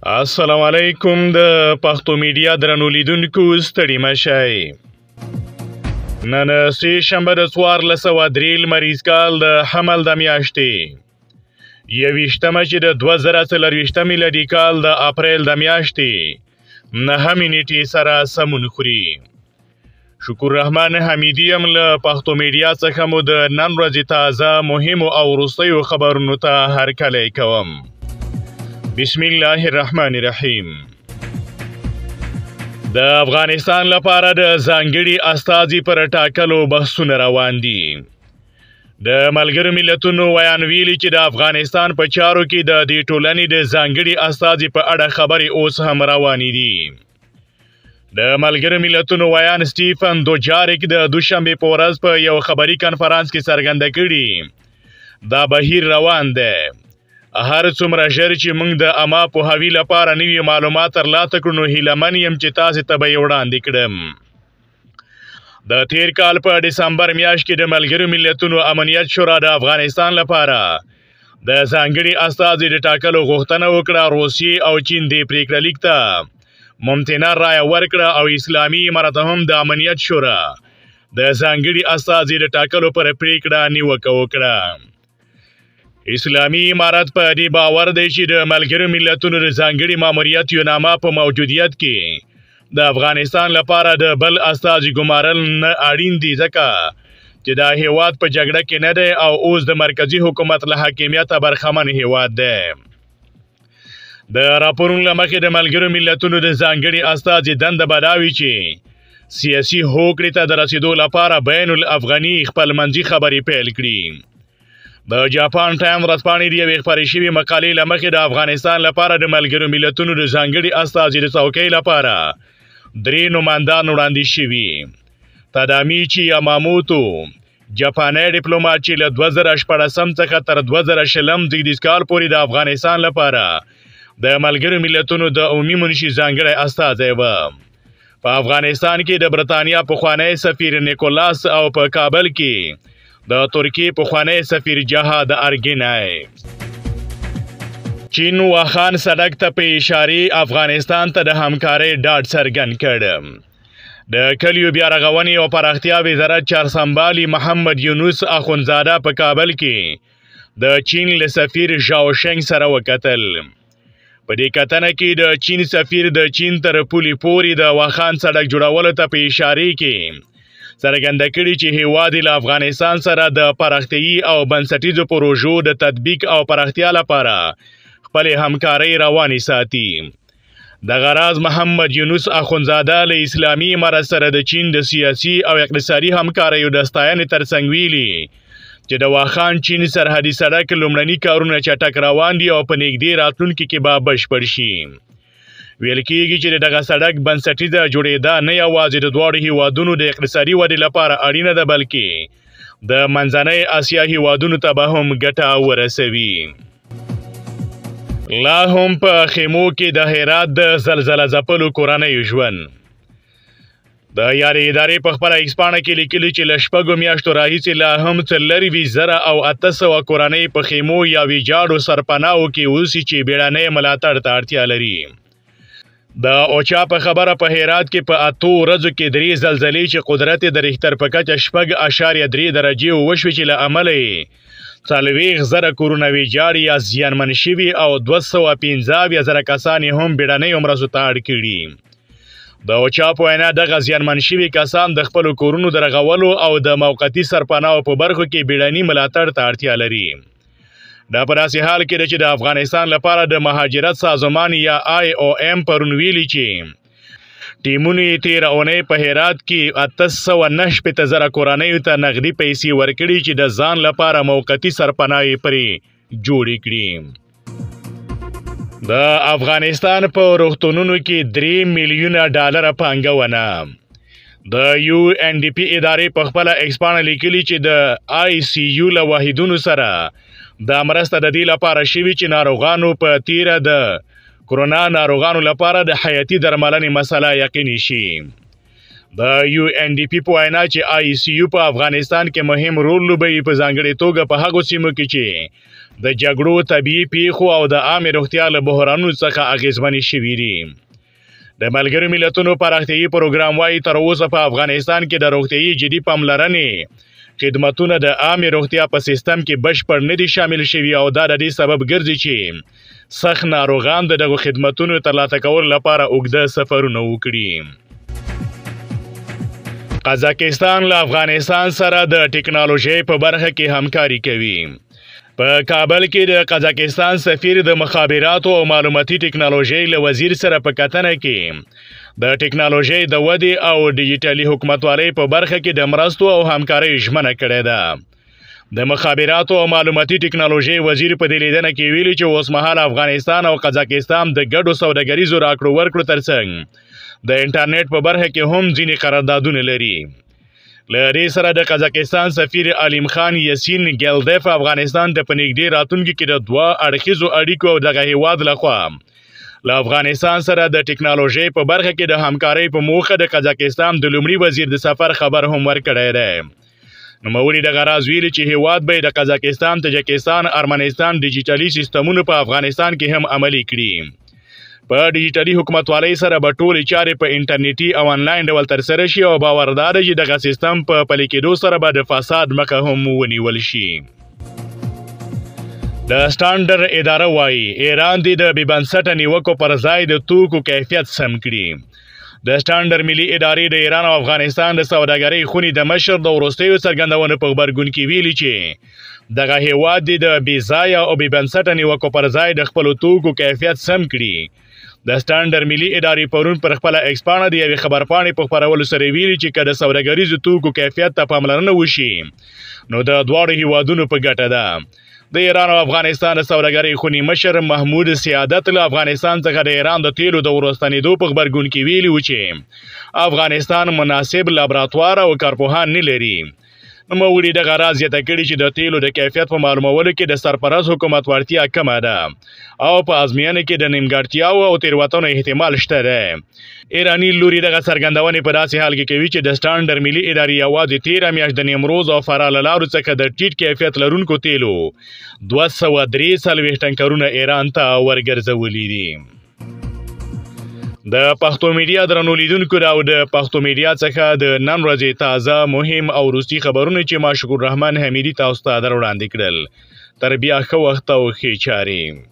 السلام علیکم د پښتو میډیا درنو لیدونکو ستړي مشئ. نن سه شنبه د 1403 لمریز کال د حمل د میاشتې 21مه چې د 2024 میلادي کال د اپریل د میاشتې 9 نیټې سره سمون خوري. شکر رحمان حمیدی هم له پښتو میډیا څخه مو د نن ورځې تازه مهمو او وروستیو خبرونو ته هرکلی کوم. بسم الله الرحمن الرحیم. د افغانستان لپاره د ځانګړي استازي پر ټاکلو بحثونه روان دي. د ملګرو ملتونو ویان ویلي چې د افغانستان په چارو کې د دې ټولنې د ځانګړي استازي په اړه خبرې اوس هم روانې دي. د ملګرو ملتونو ویان سټیفن دوجاریک د دوشنبه په ورځ په یو خبري کنفرانس کې څرګنده کړي دا بهیر روان دی. هر څومره ژر چې موږ د عامه پوهاوي لپاره نوي معلومات ترلاسه کړو نو هیلهمن یم چې تاسې ته به یې وړاندې کړم. د تیر کال په ډسمبر میاشت کې د ملګرو ملتونو امنیت شورا د افغانستان لپاره د ځانګړي استازي د ټاکلو غوښتنه وکړه. روسیې او چین دې پریکړه لیک ته ممتنه رایه ورکړه او اسلامي امارت هم د امنیت شورا د ځانګړي استازي د ټاکلو پر پریکړه نیوکه وکړه. اسلامي امارت په دې باور دی چې د ملګرو ملتونو د ځانګړي ماموریت یونامه په موجودیت کې د افغانستان لپاره د بل استازي ګمارل نه اړین دي ځکه چې دا هیواد په جګړه کې نه دی او اوس د مرکزی حکومت له حاکمیته برخمن هیواد دی. د راپورونو له مخې د ملګرو ملتونو د ځانګړي استازي دنده به دا وي چې سیاسي هوکړې ته د رسیدو لپاره بین الافغاني خپلمنځي خبرې پیل کړي. د جاپان ټایم ورځپاڼې د یوې خپرې شوې مقالې له مخې د افغانستان لپاره د ملګرو ملتونو د ځانګړي استازي د څوکۍ لپاره 3 نمایندان وړاندې شوي. تادامیچی یاماموتو جاپاني ډیپلوماټ چې له 2014 څخه تر 2020 زیږدیز کال پورې د افغانستان لپاره د ملګرو ملتونو د عمومي منشي ځانګړی استازی و. په افغانستان کې د برتانیا پخوانی سفیر نیکولاس او په کابل کې د ترکیې پخوانی سفیر جهاد ارګینای. چین واخان سړک ته په اشارې افغانستان ته د همکارۍ ډاډ څرګند کړ. د کلیو بیا رغونې او پراختیا وزارت چارسمبالي محمد یونس اخونزاده په کابل کې د چین له سفیر ژاو شنګ سره وکتل. په دې کتنه کې د چین سفیر د چین تر پولې پورې د واخان سړک جوړولو ته په اشارې کې څرګنده کړي چې هیواد له افغانستان سره د پراختیايي او بنسټیزو پروژو د تطبیق او پراختیا لپاره خپل همکارۍ روانې ساتي. دغه راز محمد یونس اخونزاده له اسلامي امارت سره د چین د سیاسي او اقتصادي همکاریو د ستاینې ترڅنګ ویلي چې د واخان چین سرحدي سړک لومړني کارونه چټک روان دي او په نږدې راتلونکي کې به بشپړ شي. ویل کېږي چې دغه سړک بنسټیزه جوړېدا نه یوازې د دواړو هیوادونو د اقتصادي ودې لپاره اړینه ده بلکې د منځنۍ اسیا هیوادونو ته به هم ګټه ورسوي. لا هم په خیمو کې د هرات د زلزله ځپلو کورنیو ژوند. د یارې ادارې په خپله ایکس پاڼه کې لیکلي چې له 6 میاشتو راهیسې لا هم 4,000 او 800 کورنۍ په خیمو یا ویجاړو سرپناهو کې اوسي چې بیړنۍ ملاتړ ته اړتیا لري. د اوچا په خبره په هرات کې په 8 ورځو کې 3 زلزلې چې قدرت د ریختر په کچه 6.3 درجې وشوې چې له امله یې 40,000 کورونه ویجاړ یا زیانمن شوي او 215,000 کسان هم بیړنیو مرستو ته اړ کړي. د اوچا په وینا دغه زیانمن شوي کسان د خپلو کورونو د رغولو او د موقتي سرپناهو په برخو کې بیړني ملاتړ ته اړتیا لري. دا په داسې حال کې ده چې د افغانستان لپاره د مهاجرت سازمان یا IOM پرون ویلي چې ټیمونو یې تېره اونۍ په هرات کې 869,000 کورنیو ته نغدي پیسې ورکړي چې د ځان لپاره موقتي سرپناهي پرې جوړې کړي. د افغانستان په روغتونونو کې $3 میلیونه پانګونه. د UNDP ادارې په خپله ایکس پاڼه لیکلي چې د ICU له واحدونو سره دا مرسته د دې لپاره شوي چې ناروغانو په تیره د کرونا ناروغانو لپاره د حیاتي درملنې مسله یقیني شي. د UNDP په وینا چې ICU په افغانستان کې مهم رول لوبوي په ځانګړې توګه په هغو سیمو کې چې د جګړو طبیعي پیښو او د عامې روغتیا له بحرانونو څخه اغېزمنې شوي دي. د ملګرو ملتونو پراختیایي پروګرام وایي تر اوسه په افغانستان کې د روغتیایي جدي پاملرنې خدمتونه د عامې روغتیا په سیستم کې بشپړ نه دي شامل شوي او دا د دې سبب ګرځي چې سخت ناروغان د دغو خدمتونو ترلاسه کولو لپاره اوږده سفرونه وکړي. قزاقستان له افغانستان سره د ټکنالوژۍ په برخه کې همکاري کوي. په کابل کې د قزاقستان سفیر د مخابراتو او معلوماتي ټکنالوژۍ له وزیر سره په کتنه کې د ټکنالوژۍ د ودې او ډیجیټلي حکومتوالۍ په برخه کې د مرستو او همکارۍ ژمنه کړې ده. د مخابراتو او معلوماتي ټکنالوژۍ وزیر په دې لیدنه کې ویلي چې اوسمهال افغانستان او قزاقستان د ګډو سوداګریزو راکړو ورکړو ترڅنګ د انټرنیټ په برخه کې هم ځینې قراردادونه لري. له دې سره د قزاقستان سفیر علیم خان یاسین ګیلدف افغانستان ته په نږدې راتلونکي کې د دوه اړخیزو اړیکو او دغه هیواد لخوا له افغانستان سره د ټکنالوژۍ په برخه کې د همکارۍ په موخه د قزاقستان د لومړي وزیر د سفر خبر هم ورکړی دی. نوموړي دغه راز ویلي چې هیواد به د قزاقستان، تاجکستان، ارمنستان ډیجیټلي سیستمونو په افغانستان کې هم عملي کړي. په ډیجیټلي حکومتوالۍ سره به ټولې چارې په انټرنیټي او انلاین ډول ترسره شي او باوردار چې دغه سیستم په پلي کېدو سره به د فساد مخه هم ونیول شي. د سټانډرډ اداره وایي ایران د بې بنسټه نیوکو پر ځای د توکو کیفیت سم کړي. د سټانډرډ ملي ادارې د ایران او افغانستان د سوداګرۍ خونې د مشر د وروستیو څرګندونو په غبرګون کې ویلي چې دغه هیواد د بې ځایه او بې بنسټه نیوکو پر ځای د خپلو توکو کیفیت سم کړي. د سټانډرډ ملي ادارې پرون پر خپله ایکس پاڼه د یوې خبرپاڼې په خپرولو سره ویلي چې که د سوداګریزو توکو کیفیت ته پاملرنه وشي نو د دواړو هیوادونو په ګټه ده. د ایران او افغانستان د سوداګرۍ خونې مشر محمود سیادت له افغانستان څخه د ایران د تیلو د ورستنېدو په غبرګون کې ویلي و چې افغانستان مناسب لابراتوار او کارپوهان نه لري. نوموړي دغه راز زیاته کړې چې د تیلو د کیفیت په معلومولو کې د سرپرست حکومت وړتیا کمه ده او په ازموینه کې د نیمګړتیاو او تېروتنو احتمال شته ده. ایراني لوري دغه څرګندونې په داسې حال کې کوي چې د سټانډرډ ملي ادارې یوازې تېره میاشت د نیمروز او فراه له لارو څخه د ټیټ کیفیت لرونکو تیلو 243 ټنکرونه ایران ته ورګرځولي دي. د پښتو میډیا درنو لیدونکو او د پښتو میډیا څخه د نن ورځې تازه مهم او وروستي خبرونه چې ما شکر رحمان حمیدي تاسو ته در وړاندې کړل. تر بیا ښه وخت او ښې چارې.